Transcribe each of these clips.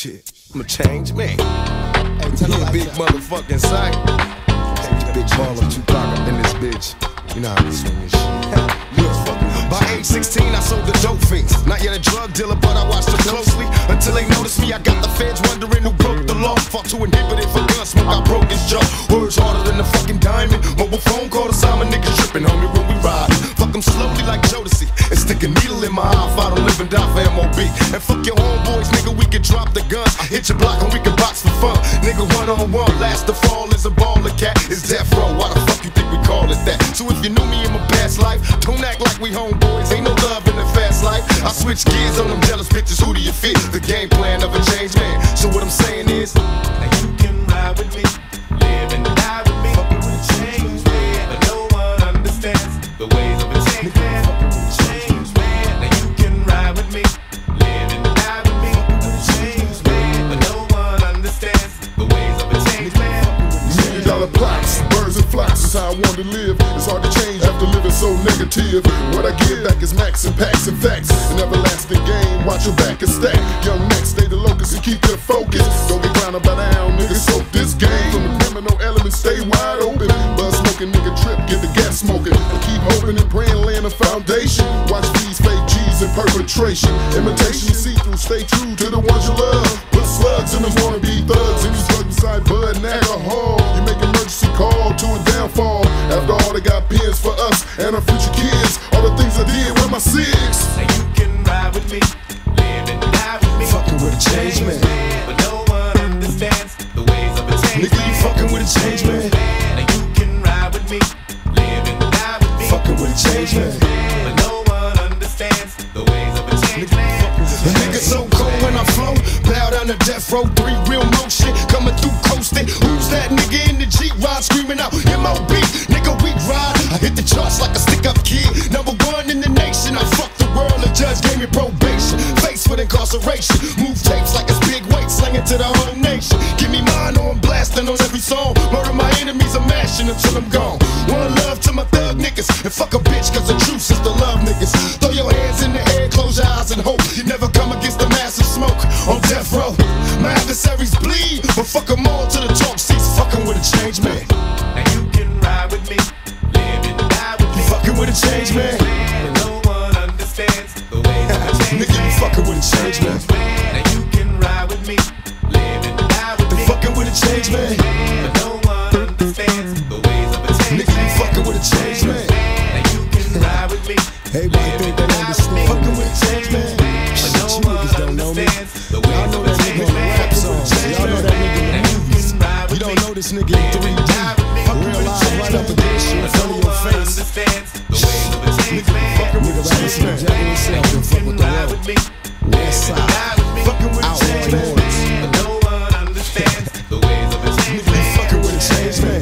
Shit, I'm a changed man. Hey, tell me big motherfucking Syke. Big baller, Tupac up in this bitch. You know how we swing this shit. By age 16, I sold the dope fiends. Not yet a drug dealer, but I watched them closely. Until they noticed me, I got the feds wondering who broke the law. Fought to inhibit it for gun smoke, I broke his jaw. Words harder than a fucking diamond. Mobile phone call to Simon, niggas tripping, homie, when we ride. Fuck them slowly like Jodeci. And stick a needle in my eye if I don't live and die for MOB. And fuck your homeboys, nigga, we can drop the guns. Hit your block and we can box for fun. Nigga, one-on-one, last to fall is a baller cat. It's Deathrow, why the fuck you think we call it that? So if you knew me in my past life, don't act like we homeboys. Ain't no love in the fast life. I switch gears on them jealous bitches, who do you fit? The game plan of a changed man. So what I'm saying is, now you can ride with me, live and die with me. Fucking with a changed man, but no one understands the ways of a changed man. Changed man, now you can ride with me, live and die with me. Changed man, but no one understands the ways of a changed man. $1 million plots, birds and flocks is how I want to live. It's hard to change after living so negative. What I give back is max and packs and facts. An everlasting game, watch your back and stack. Young Max, stay the locus and keep your focus. Don't get grounded by down, niggas soak this game. From the criminal elements, stay wide open. Buzz smoking, nigga trip, get the gas smoking. Keep hoping and praying, laying a foundation. Watch these fake G's in perpetration. Imitation, you see through, stay true to the ones you love. Put slugs in them wannabe thugs. And you drug beside bud and alcohol. You make emergency call to a downfall. After all, they got pins for us and our future kids. All the things I did with my six. Now you can ride with me, live and die with me. fucking with a changed man. But no one understands the ways of a changed Nigga, man. you fucking with a changed man. Now you can ride with me, live and die with me. Fucking with a changed man. But no one understands the ways of a changed man. The nigga so cold when I flow, bow down to death row, 3 real motion, coming through coasting. Who's that nigga in the G-Rod screaming out MOB? Nigga, we ride. I hit the charts like a stick-up kid. #1 in the nation. I fucked the world. The judge gave me probation. Face with incarceration. Move tapes like it's big weight, slinging to the whole nation. Give me mine on blasting on every song. Murder my enemies, I'm mashing until I'm gone. One love to my thug niggas. And fuck a bitch, cause the truth is the love niggas. Throw your hands in the air, close your eyes and hope you never come against the massive smoke on death row. My adversaries bleed, but fuck them all to the talk seats. Fucking with a changed man. Now you can ride with me, live and die with me. You fucking with a changed man. But no one understands the ways of a changed Nigga, you man. fucking with a changed man. Now you can ride with me, live and die with me. You fucking with a changed man. But no one understands the ways of a changed Nigga, you man. fucking with a changed man. Now you can ride with me. Everybody think they understand. Fucking with a changed man. But no You niggas don't one know me. understands the Y'all ways know of a that nigga changed on the man. rap songs. Y'all know that nigga in the movies. You don't know this nigga in 3D. Real live right up against you in front of your face. Understands the ways of a changed man. Nigga rather see the jacket himself than fuck with the world. Westside. Fucking with Outlaw Immortalz. But no one understands the ways of a changed man. Fucking with a changed man.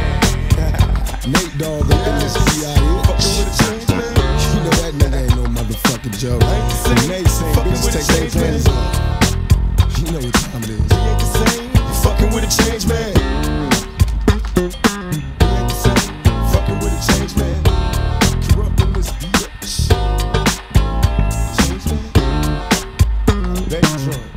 Nate Dogg up in this biatch. Fucking with a changed man. You know that nigga ain't no motherfucking joke. And Nate saying bitches take their panties off. You know what time it is. You fucking with a changed man. Fucking with a changed man. Corrupting this bitch. Changed man. Deathrow.